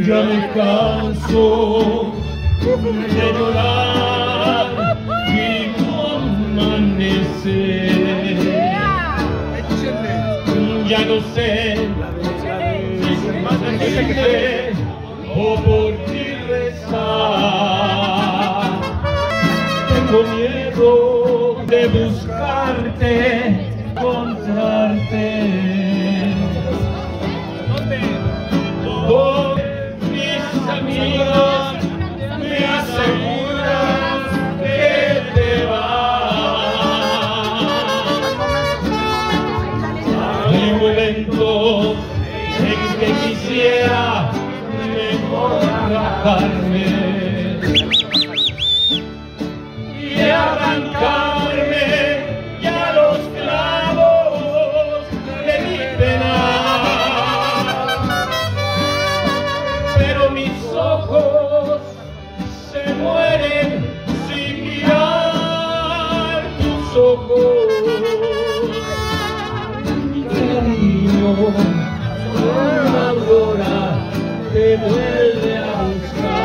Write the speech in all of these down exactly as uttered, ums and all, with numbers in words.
Ya me canso de llorar y no amanecer. Ya no sé si reírme o por ti rezar. Tengo miedo de buscarte, encontrarte. Todos mis amigos me aseguran que te vas. Hay momentos en que quisiera mejor rajarme y arrancarme ya los clavos de mi pena. Pero mis ojos se mueren sin mirar tus ojos. Mi cariño, una aurora te vuelve a buscar.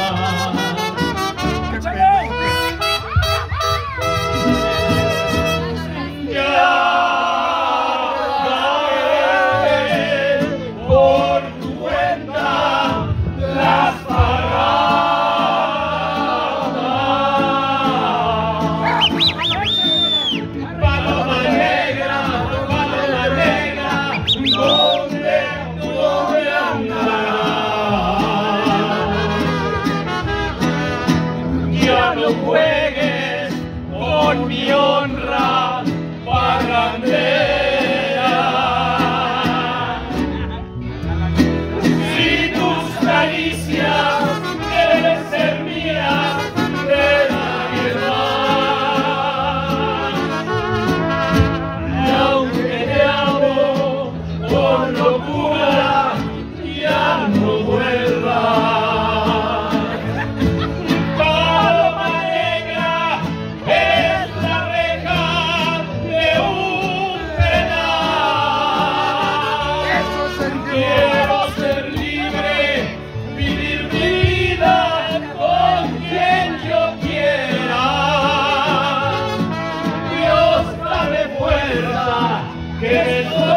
Ya caeré por tu cuenta las paradas. Paloma negra, paloma negra, ¿dónde, dónde andarás? Ya no juegues con mi honra parrandera. Si tus caricias deben ser mías, de nadie más. Y aunque te amo con locura, ya no vuelvas. Paloma negra es la reja de un penal. Quiero ser libre, vivir mi vida con quien yo quiera. Dios dame fuerza, que me